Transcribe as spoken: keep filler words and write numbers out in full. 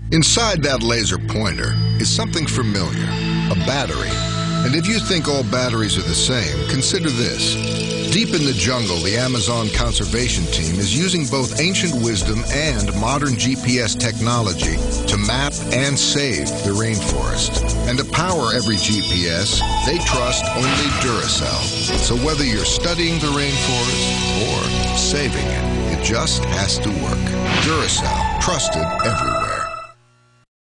Inside that laser pointer is something familiar, a battery. And if you think all batteries are the same, consider this. Deep in the jungle, the Amazon conservation team is using both ancient wisdom and modern G P S technology to map and save the rainforest. And to power every G P S, they trust only Duracell. So whether you're studying the rainforest or saving it, it just has to work. Duracell, trusted everywhere.